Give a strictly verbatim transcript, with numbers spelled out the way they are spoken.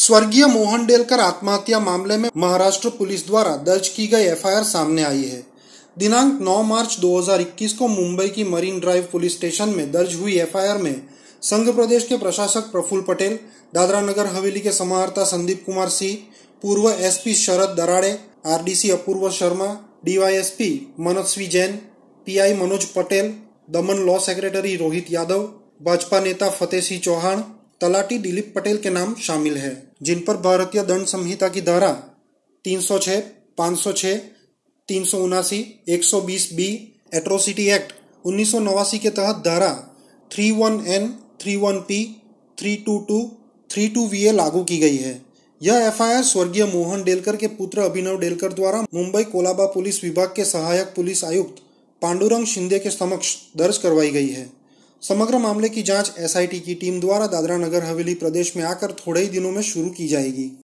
स्वर्गीय मोहन डेलकर आत्महत्या मामले में महाराष्ट्र पुलिस द्वारा दर्ज की गई एफ आई आर सामने आई है। दिनांक नौ मार्च दो हज़ार इक्कीस को मुंबई की मरीन ड्राइव पुलिस स्टेशन में दर्ज हुई एफ आई आर में संघ प्रदेश के प्रशासक प्रफुल्ल पटेल, दादरा नगर हवेली के समाहर्ता संदीप कुमार सिंह, पूर्व S P Sharad Darade, R D C Apurva Sharma, D Y S P Manasvi Jain, P I Manoj Patel, Daman law secretary Rohit Yadav, Bhajpa नेता फतेह सिंह चौहान, तलाटी दिलीप पटेल के नाम शामिल है, जिन पर भारतीय दंड संहिता की धारा तीन सौ छह, पाँच सौ छह, तीन सौ उनासी, एक सौ बीस बी, एट्रोसिटी एक्ट उन्नीस सौ नवासी के तहत धारा इकतीस एन, इकतीस पी, तीन सौ बाईस, तीन सौ वी ए लागू की गई है। यह एफ आई आर स्वर्गीय मोहन डेलकर के पुत्र अभिनव डेलकर द्वारा मुंबई कोलाबा पुलिस विभाग के सहायक पुलिस आयुक्त पांडुरंग शिंदे के समक्ष दर्ज करवाई गई है। समग्र मामले की जांच एस आई टी की टीम द्वारा दादरा नगर हवेली प्रदेश में आकर थोड़े ही दिनों में शुरू की जाएगी।